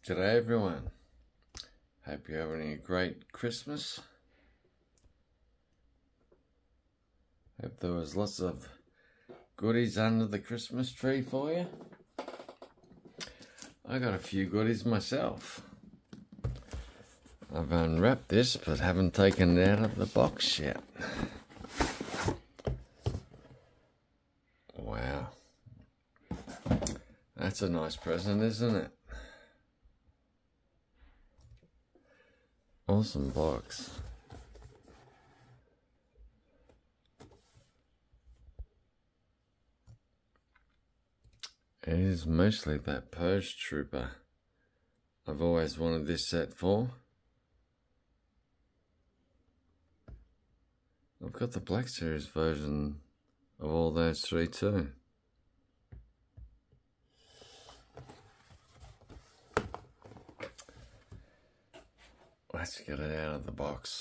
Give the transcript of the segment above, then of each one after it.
G'day everyone. Hope you're having a great Christmas. Hope there was lots of goodies under the Christmas tree for you. I got a few goodies myself. I've unwrapped this but haven't taken it out of the box yet. Wow. That's a nice present, isn't it? Awesome box. It is mostly that Purge Trooper I've always wanted this set for. I've got the Black Series version of all those three too. Let's get it out of the box.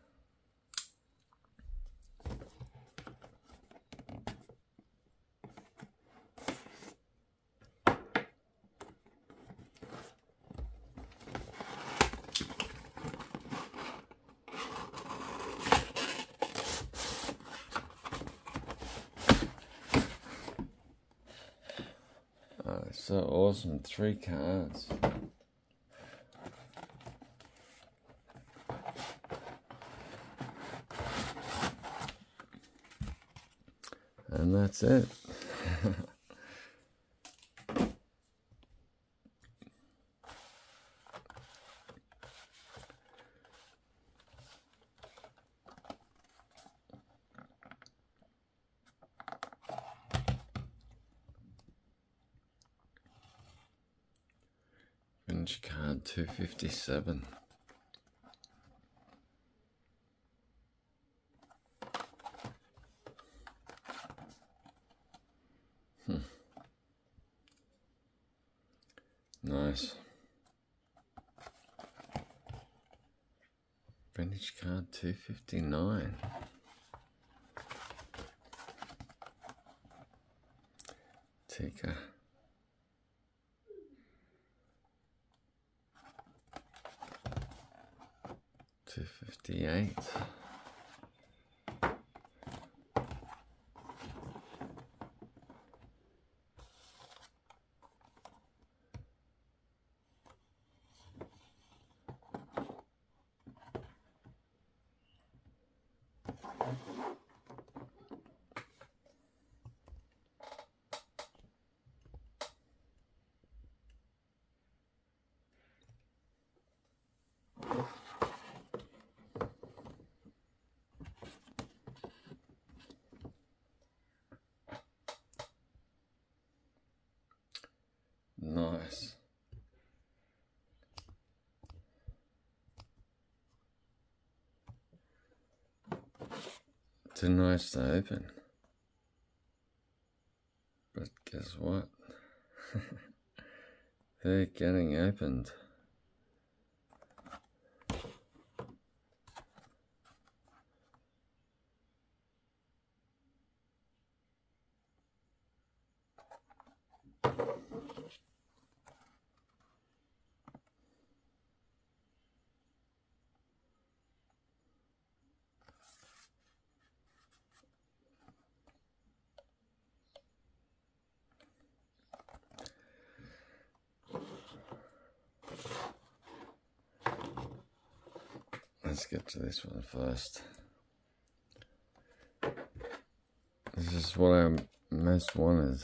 Oh, it's so awesome, 3 cards. And that's it. Vintage card 257. Nice. Vintage card 259. Tika. 258. Nice. Too nice to open. But guess what? They're getting opened. Let's get to this one first. This is what I most wanted.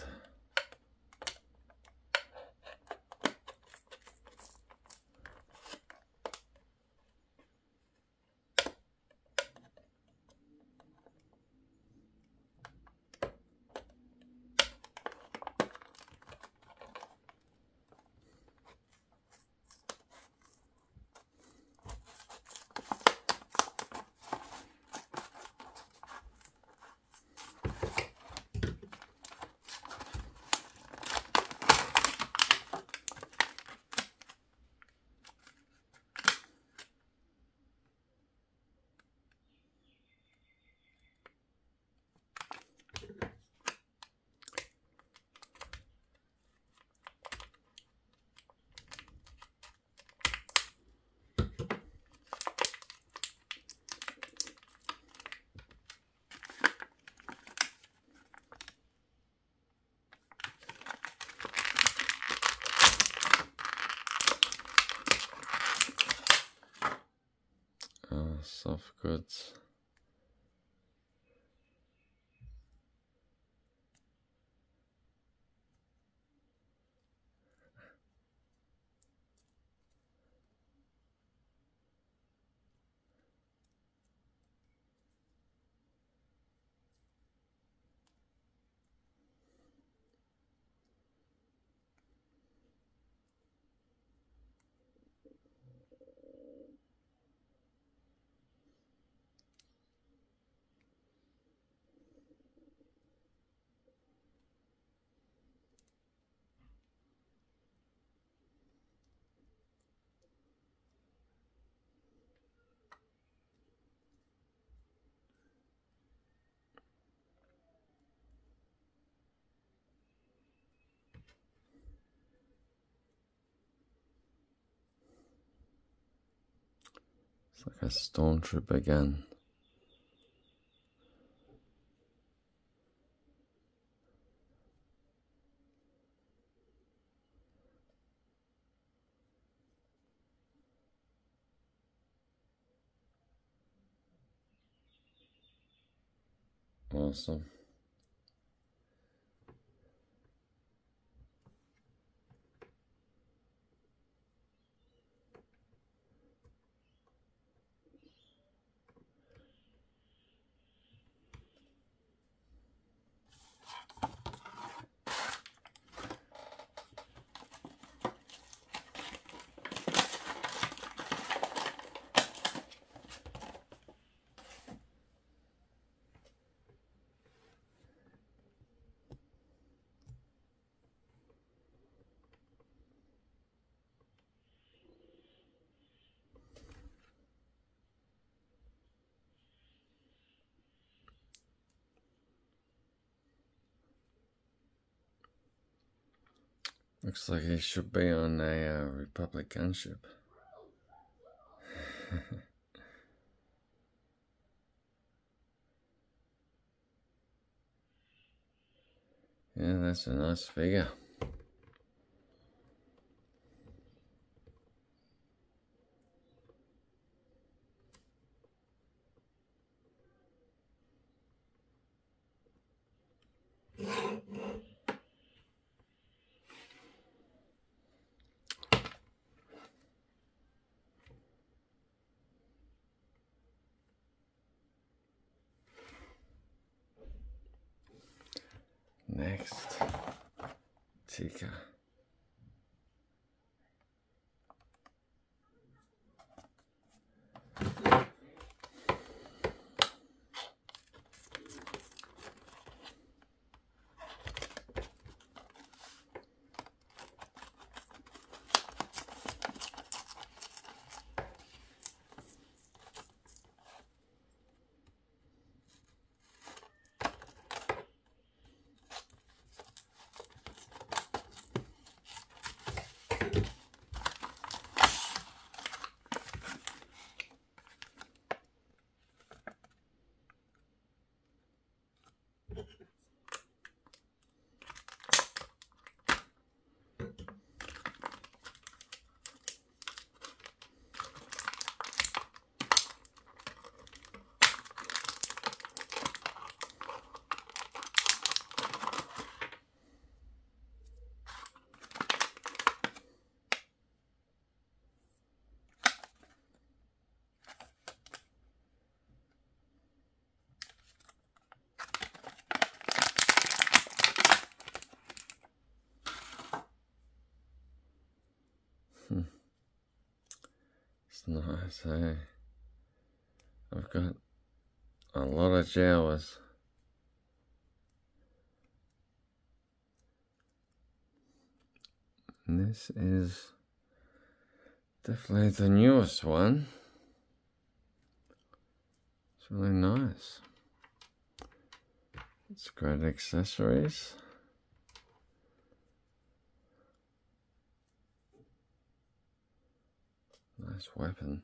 soft goods. It's like a stormtrooper again. Awesome. Looks like he should be on a Republic gunship. Yeah, that's a nice figure. Next, Tika. It's nice, eh? I've got a lot of Jawas. And this is definitely the newest one. It's really nice. It's great accessories. Nice weapon.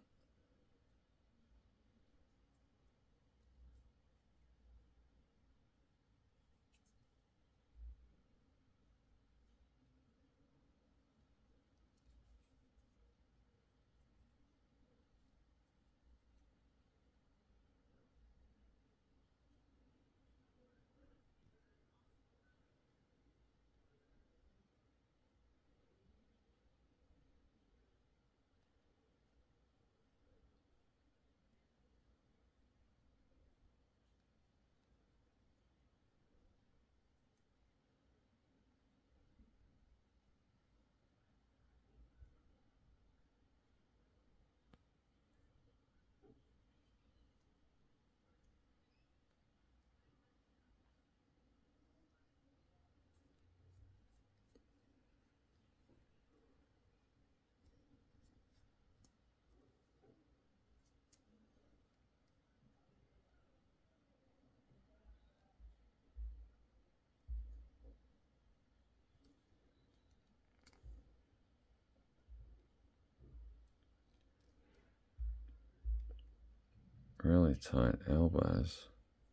really tight elbows.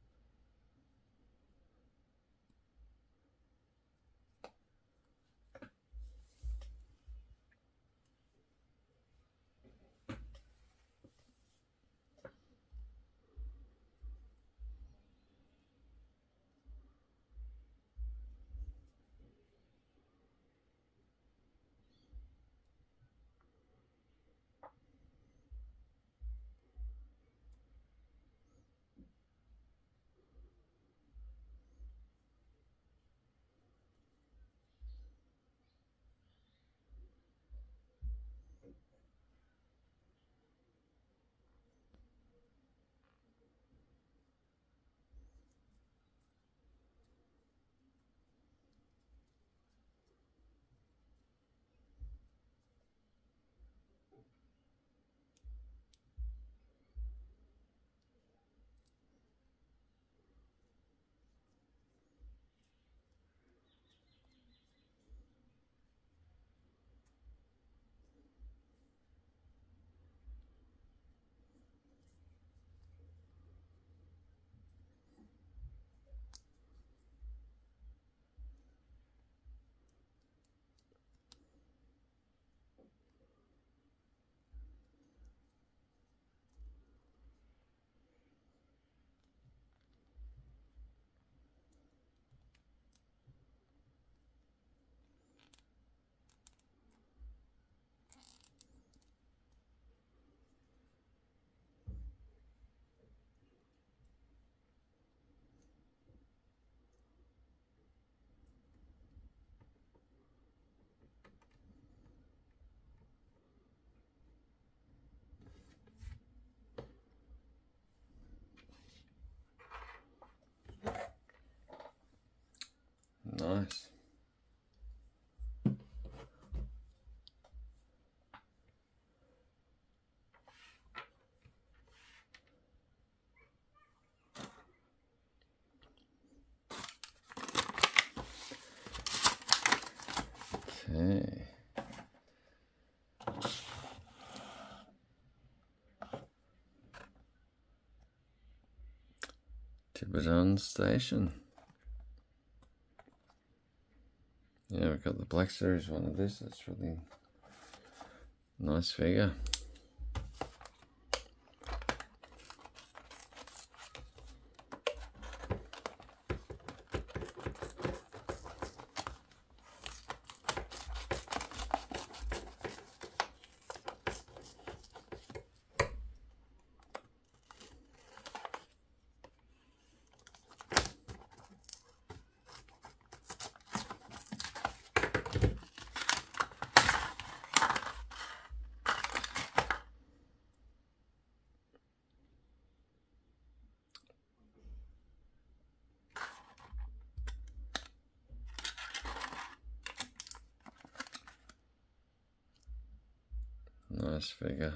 Nice. Okay. Tiburon Station. Yeah, we've got the Black Series one of this. That's really nice figure. Nice figure.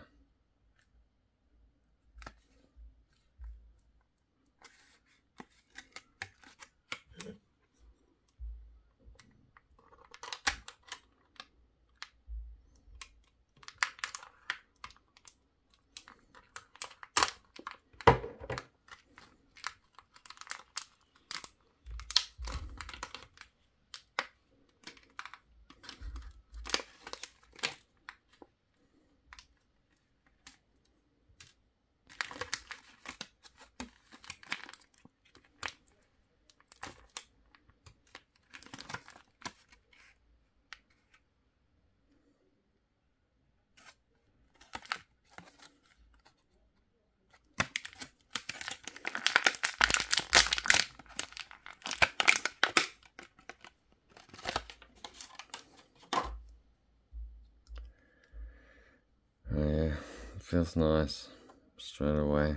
Oh yeah, it feels nice straight away.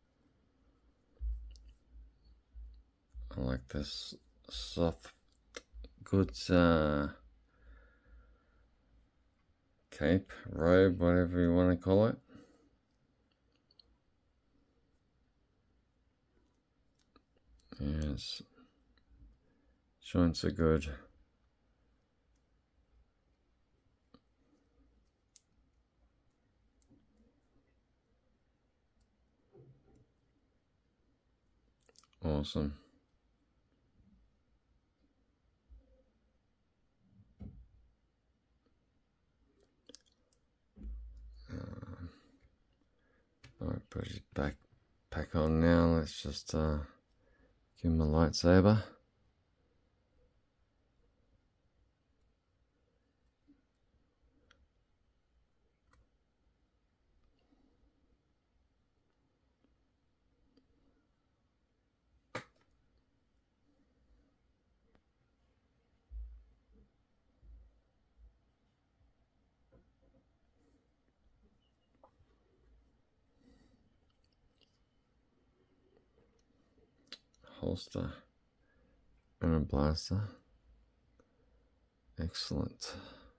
I like this soft, good cape, robe, whatever you want to call it. Yes, joints are good. Awesome. Alright, put it back on now. Let's just give him a lightsaber. Holster and a blaster. Excellent.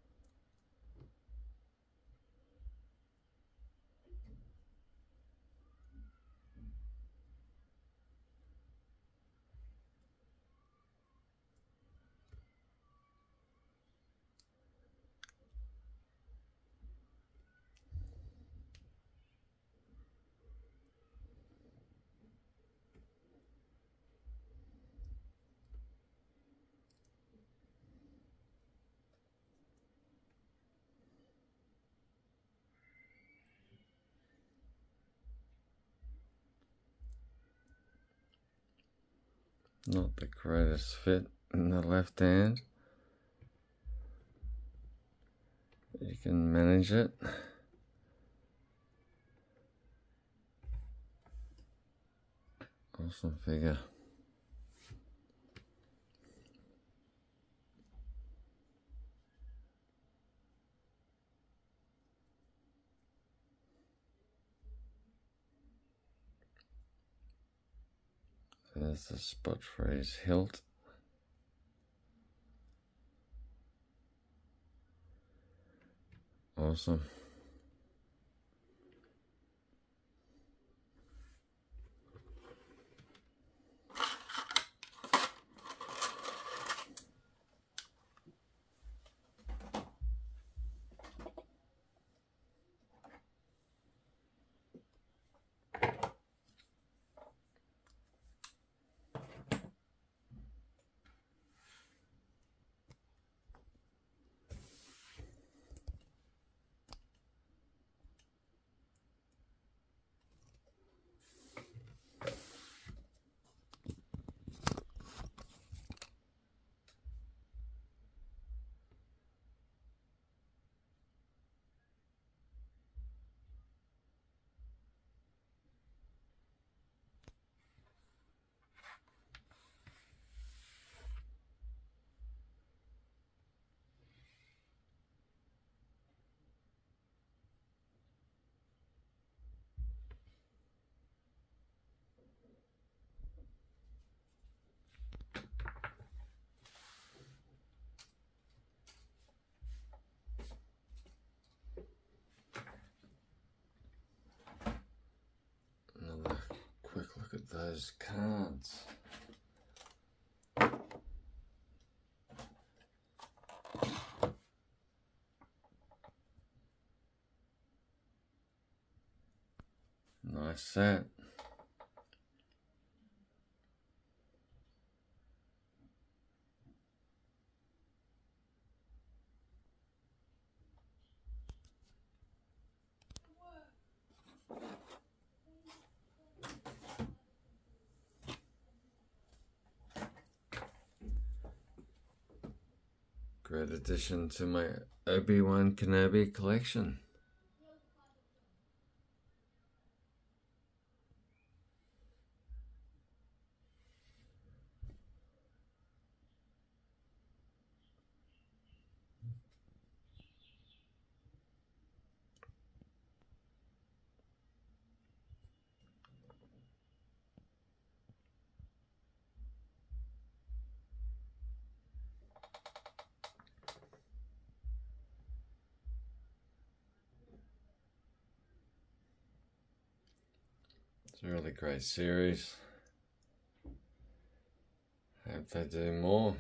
Not the greatest fit in the left hand. You can manage it. Awesome figure. There's the spot for his hilt. Awesome. Another quick look at those cards. Nice set. Great addition to my Obi-Wan Kenobi collection. It's a really great series. Hope they do more.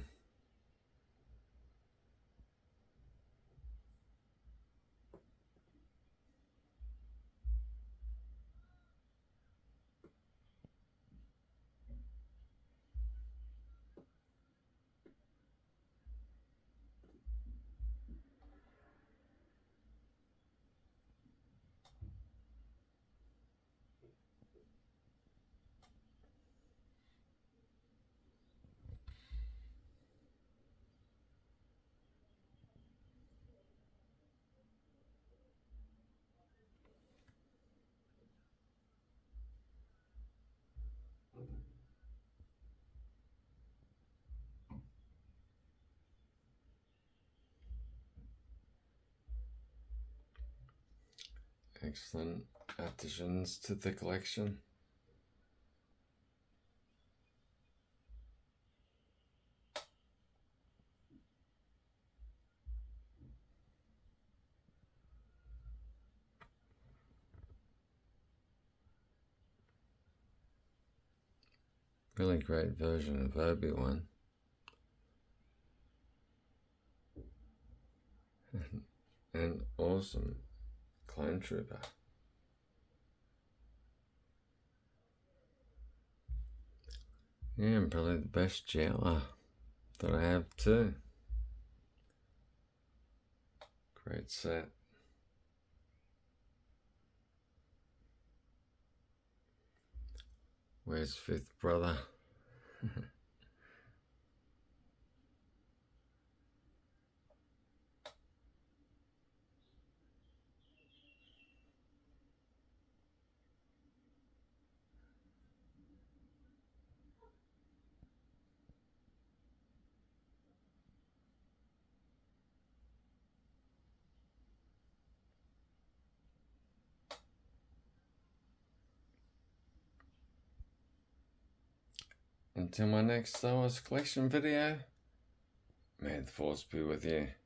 Excellent additions to the collection. Really great version of Obi-Wan. And awesome Clone Trooper. Yeah, and probably the best Jawa that I have too. Great set. Where's Fifth Brother? Until my next Star Wars collection video, may the Force be with you.